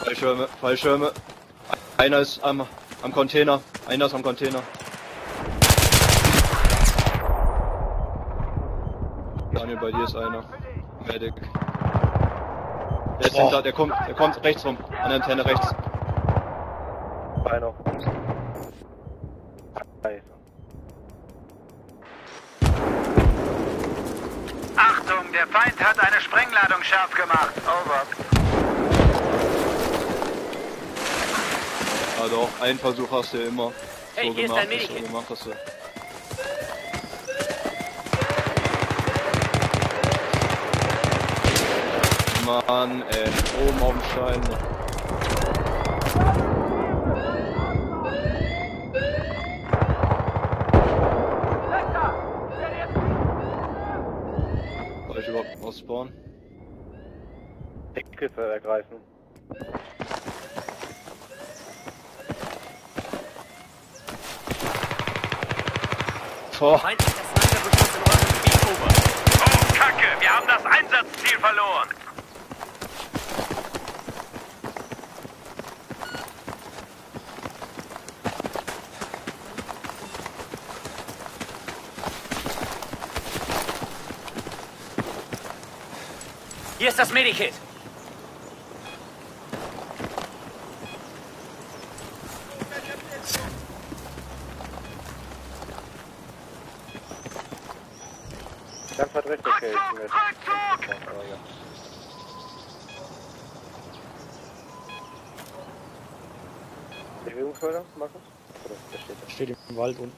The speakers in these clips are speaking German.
Fallschirme, Fallschirme. Einer ist am Container. Einer ist am Container. Daniel, bei dir ist einer. Medic. Der ist hinter, der kommt rechts rum. An der Antenne rechts. Einer. Achtung, der Feind hat eine Sprengladung scharf gemacht. Over. Ja doch, einen Versuch hast du ja immer. Hey, hier ist dein Medikit. So gemacht hast du. Mann, ey, oben auf dem Stein. Soll ich überhaupt ausspawnen? Eckkiste ergreifen. Boah. Feind ist das Sniper-Beschuss in eurem Gebiet, over. Oh, Kacke, wir haben das Einsatzziel verloren. Hier ist das Medikit. Ganz weit rechts, okay. Rückzug! Bewegungsfelder, Markus? Oder der steht da? Steht im Wald unten.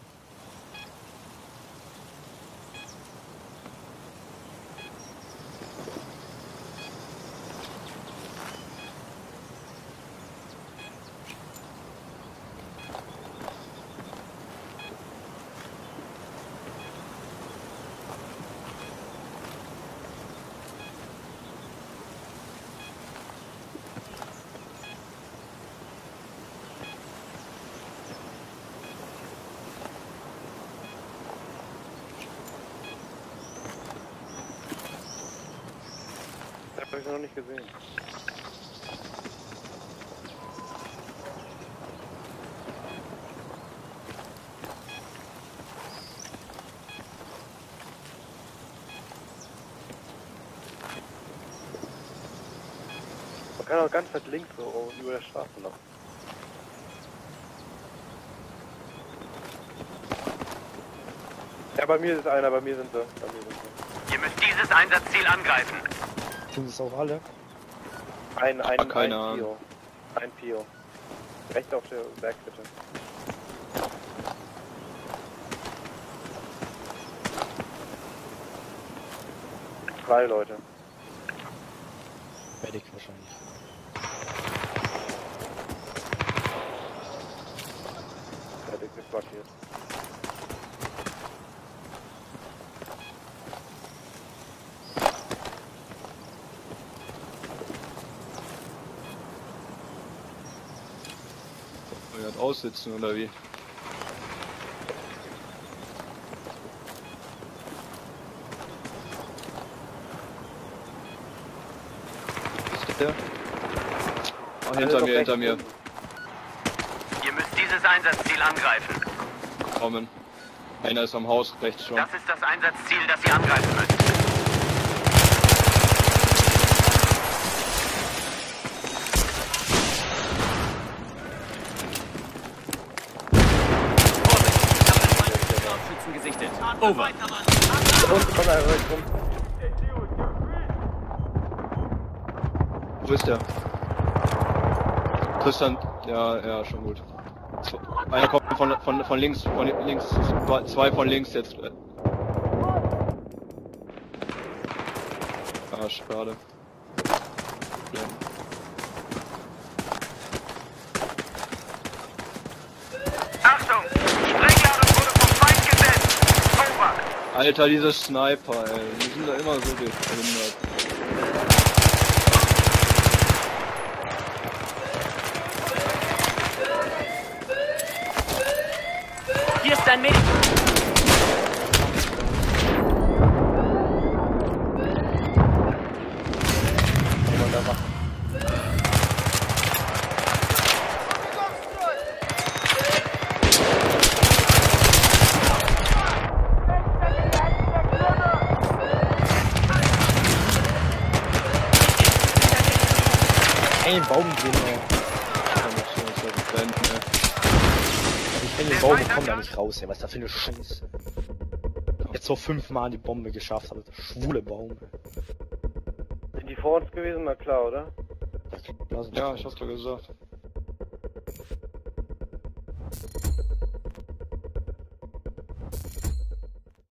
Das habe ich noch nicht gesehen. Man kann auch ganz weit links so über der Straße noch. Ja, bei mir ist einer, bei mir sind sie. Ihr müsst dieses Einsatzziel angreifen. Sind es auch alle? Ein keine Ahnung. Pio. Ein Pio. Rechts auf der Bergkette. Drei Leute. Medic wahrscheinlich. Fertig ist markiert. Er hat aussitzen oder wie? Ist der? Oh, hinter mir. Ihr müsst dieses Einsatzziel angreifen. Kommen. Einer ist am Haus rechts schon. Das ist das Einsatzziel, das ihr angreifen müsst. Gesichtet. Over. Wo ist der? Tristan, ja, schon gut. Einer kommt von links, zwei von links jetzt. Ah, schade. Ja. Achtung! Sprengladung wurde vom Feind gesetzt! Over! Alter, diese Sniper, ey. Die sind da immer so behindert. Hier ist dein Medikit. hänge im Baum drin, ey. Ich hänge im Baum und komm da nicht raus, ey. Was ist da für eine Scheiße? Jetzt so 5-mal die Bombe geschafft, aber der schwule Baum, ey. Sind die vor uns gewesen? Na klar, oder? Ja, ich hab's doch gesagt.